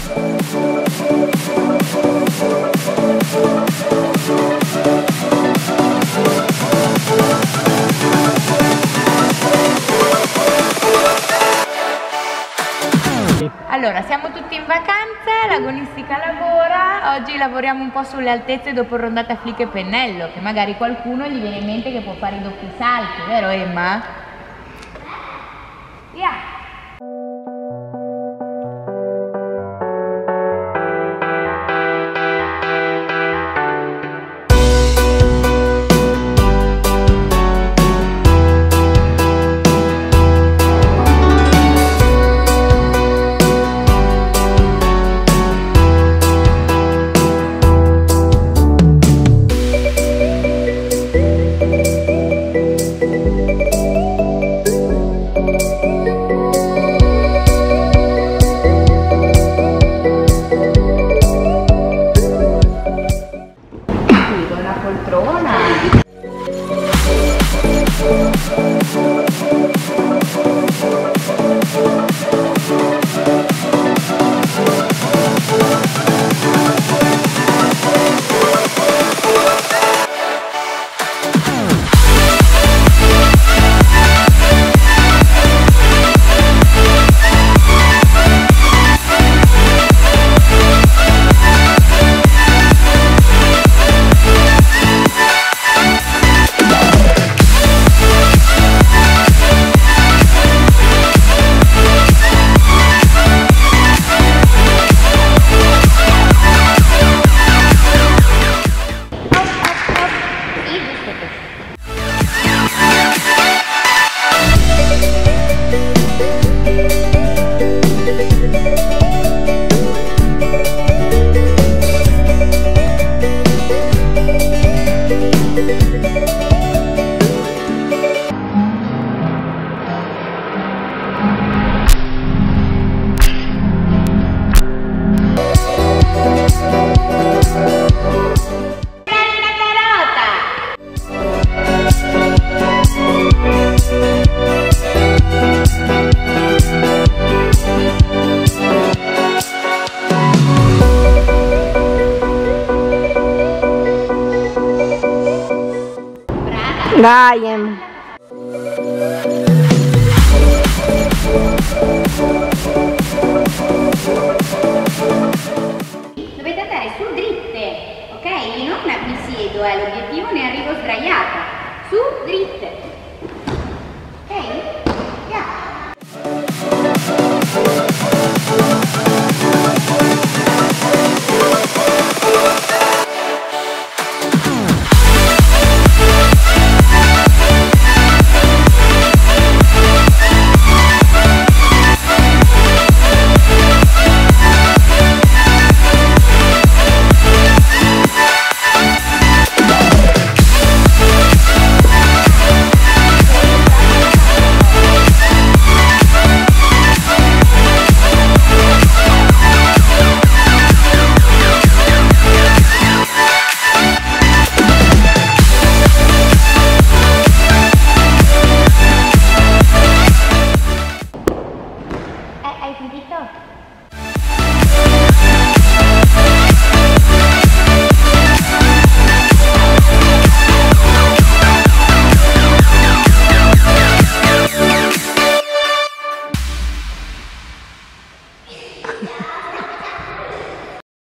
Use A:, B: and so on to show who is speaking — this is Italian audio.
A: Allora, siamo tutti in vacanza, l'agonistica lavora, oggi lavoriamo un po' sulle altezze dopo rondata flick e pennello, che magari qualcuno gli viene in mente che può fare i doppi salti, vero Emma? Via!
B: Dai, Emma.
A: Dovete andare su dritte, ok? Io non mi siedo, l'obiettivo ne arrivo sdraiata. Su dritte. Ok? Yeah. Hai sentito?